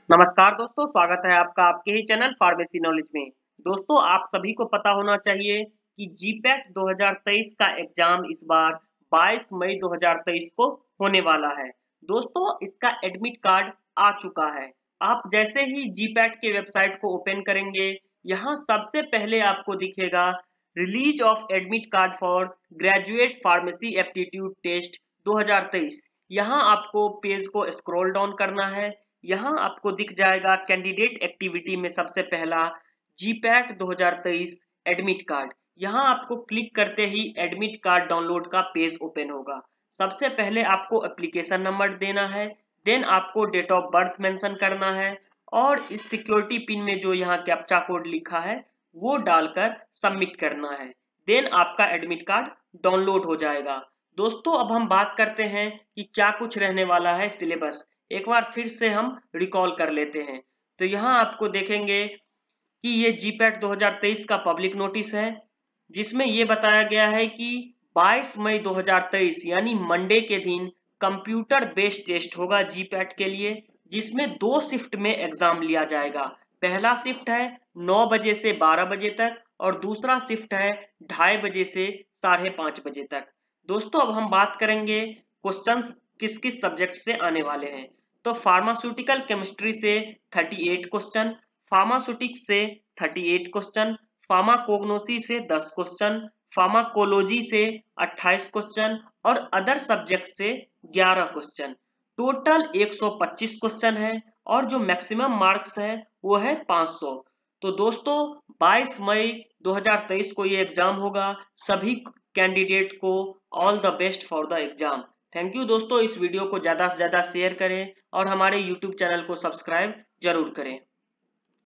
नमस्कार दोस्तों, स्वागत है आपका आपके ही चैनल फार्मेसी नॉलेज में। दोस्तों, आप सभी को पता होना चाहिए कि जीपैट 2023 का एग्जाम इस बार 22 मई 2023 को होने वाला है। दोस्तों, इसका एडमिट कार्ड आ चुका है। आप जैसे ही जीपैट के वेबसाइट को ओपन करेंगे, यहाँ सबसे पहले आपको दिखेगा release of admit card for graduate pharmacy aptitude test 2023। यहाँ आपको पेज को स्क्रॉल डाउन करना है। यहाँ आपको दिख जाएगा कैंडिडेट एक्टिविटी में सबसे पहला जीपैट 2023 एडमिट कार्ड। यहाँ आपको क्लिक करते ही एडमिट कार्ड डाउनलोड का पेज ओपन होगा। सबसे पहले आपको एप्लीकेशन नंबर देना है, देन आपको डेट ऑफ बर्थ मेंशन करना है और इस सिक्योरिटी पिन में जो यहाँ कैप्चा कोड लिखा है वो डालकर सबमिट करना है। देन आपका एडमिट कार्ड डाउनलोड हो जाएगा। दोस्तों, अब हम बात करते हैं कि क्या कुछ रहने वाला है सिलेबस। एक बार फिर से हम रिकॉल कर लेते हैं। तो यहाँ आपको देखेंगे कि ये जीपैट 2023 का पब्लिक नोटिस है, जिसमें ये बताया गया है कि 22 मई 2023 यानी मंडे के दिन कंप्यूटर बेस्ड टेस्ट होगा जीपैट के लिए, जिसमें 2 शिफ्ट में एग्जाम लिया जाएगा। पहला शिफ्ट है 9 बजे से 12 बजे तक और दूसरा शिफ्ट है 2:30 बजे से 5:30 बजे तक। दोस्तों, अब हम बात करेंगे क्वेश्चंस किस किस सब्जेक्ट से आने वाले हैं। तो फार्मास्यूटिकल केमिस्ट्री से 38 क्वेश्चन, फार्मास्यूटिक्स से 38 क्वेश्चन, फार्माकोग्नोसी से 10 क्वेश्चन, फार्माकोलॉजी से 28 क्वेश्चन और अदर सब्जेक्ट से 11 क्वेश्चन। टोटल 125 क्वेश्चन है और जो मैक्सिमम मार्क्स है वो है 500। तो दोस्तों, 22 मई 2023 को ये एग्जाम होगा। सभी कैंडिडेट को all the best for the exam. Thank you दोस्तों। इस वीडियो को ज़्यादा से ज़्यादा शेयर करें और हमारे यूट्यूब चैनल को सब्सक्राइब जरूर करें।